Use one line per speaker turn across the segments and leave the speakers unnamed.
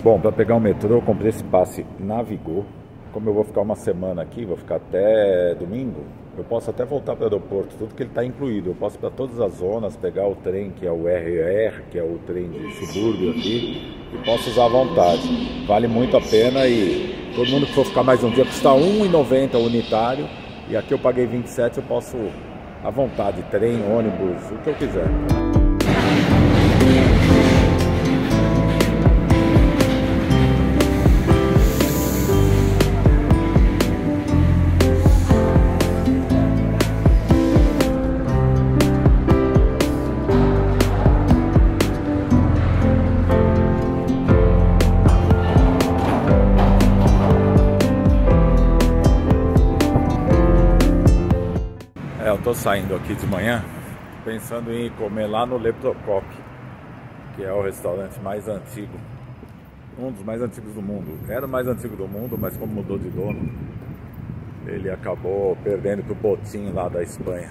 Bom, para pegar o metrô eu comprei esse passe Navigor. Como eu vou ficar uma semana aqui, vou ficar até domingo, eu posso até voltar para o aeroporto, tudo que ele está incluído. Eu posso ir para todas as zonas, pegar o trem que é o RR, que é o trem de subúrbio aqui, e posso usar à vontade. Vale muito a pena e todo mundo que for ficar mais um dia custa R$ 1,90 unitário, e aqui eu paguei 27, eu posso à vontade, trem, ônibus, o que eu quiser. Eu tô saindo aqui de manhã pensando em comer lá no Le Procop, que é o restaurante mais antigo, um dos mais antigos do mundo. Era o mais antigo do mundo, mas como mudou de dono, ele acabou perdendo pro Botim lá da Espanha.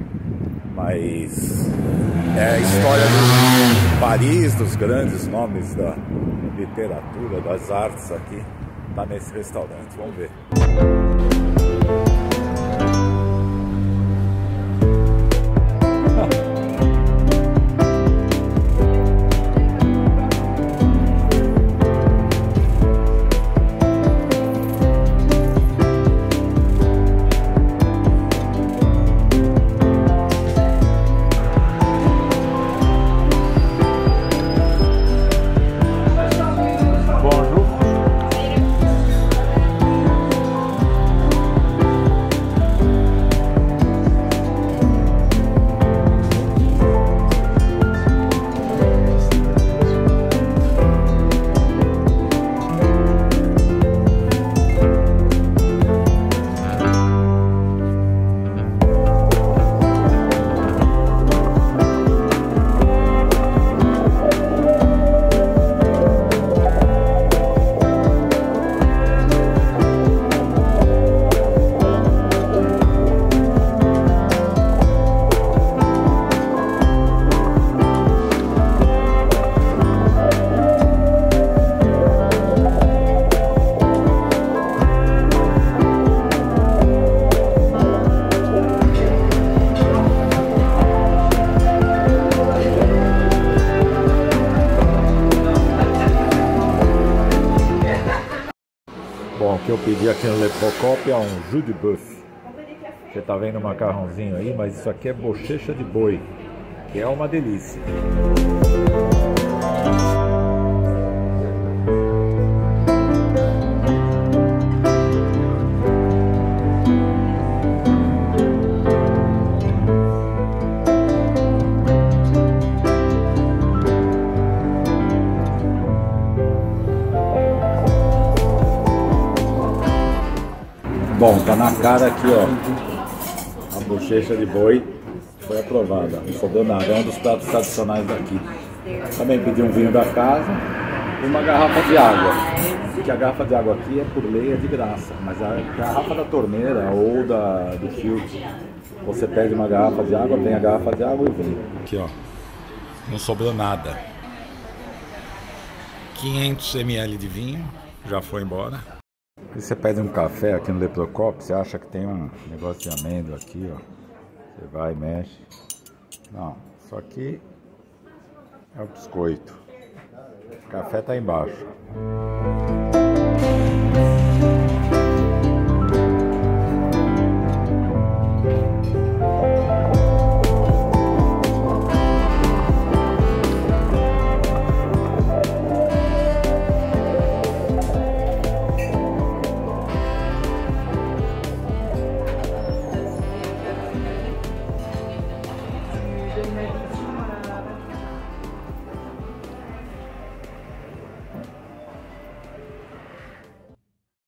Mas é a história de Paris, dos grandes nomes da literatura, das artes aqui, tá nesse restaurante. Vamos ver. Bom, o que eu pedi aqui no Le Procop é um jus de bœuf. Você tá vendo o macarrãozinho aí, mas isso aqui é bochecha de boi, que é uma delícia. Bom, tá na cara aqui, ó, a bochecha de boi foi aprovada, não sobrou nada, é um dos pratos tradicionais daqui. Também pedi um vinho da casa e uma garrafa de água, porque a garrafa de água aqui é por lei, é de graça, mas a garrafa da torneira ou do filtro, você pede uma garrafa de água, tem a garrafa de água e vinho. Aqui, ó, não sobrou nada. 500 ml de vinho, já foi embora. E você pede um café aqui no Le Procop, você acha que tem um negócio de amêndoa aqui, ó. Você vai e mexe. Não, isso aqui é o biscoito. O café tá embaixo.